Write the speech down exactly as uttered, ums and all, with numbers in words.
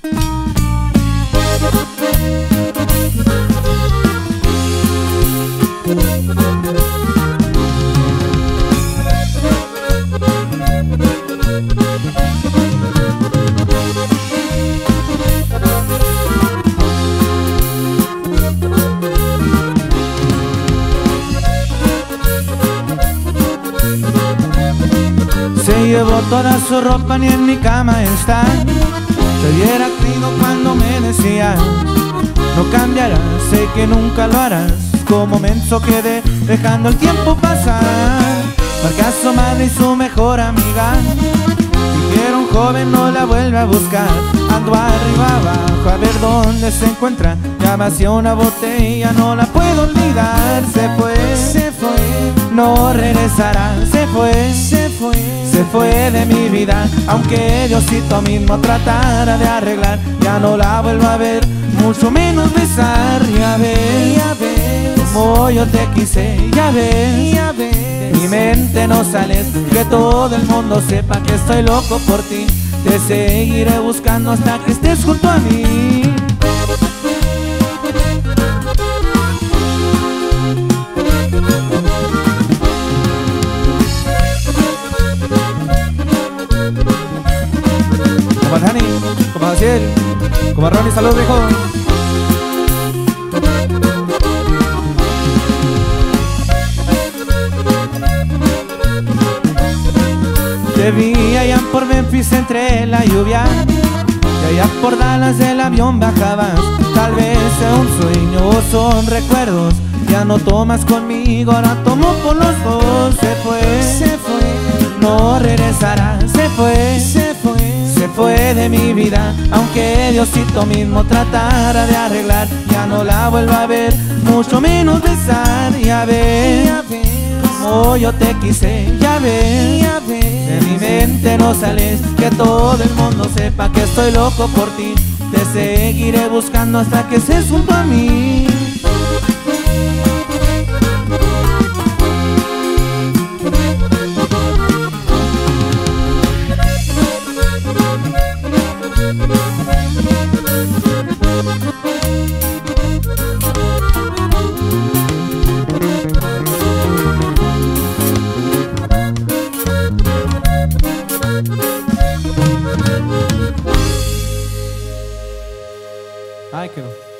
Se llevó toda su ropa, ni en mi cama está. Te hubiera creído cuando me decía: no cambiarás, sé que nunca lo harás. Como menso quedé dejando el tiempo pasar. Fracaso madre y su mejor amiga dijeron: joven, no la vuelve a buscar. Ando arriba abajo a ver dónde se encuentra. Ya vació una botella, no la puedo olvidar. Se fue, se fue, no regresará. Se fue, se fue, se fue de mi vida. Aunque Diosito mismo tratara de arreglar, ya no la vuelvo a ver, mucho menos besar. Ya ves, ya ves, como yo te quise. Ya ves, ya ves, de mi mente no sales. Que todo el mundo sepa que estoy loco por ti. Te seguiré buscando hasta que estés junto a mí. Como Dani, como Jaciel, como Ronnie, salud viejo. Te vi allá por Memphis entre la lluvia, y allá por Dallas del avión bajabas. Tal vez sea un sueño o son recuerdos. Ya no tomas conmigo, ahora tomo por los dos. Se fue, se fue, no regresará. Se fue, se fue, se fue de mi vida. Aunque Diosito mismo tratara de arreglar, ya no la vuelvo a ver, mucho menos besar. Ya ves, ya ves, como yo te quise. Ya ves, ya ves, de mi mente no sales. Que todo el mundo sepa que estoy loco por ti. Te seguiré buscando hasta que estés junto a mí. Ay, quedó.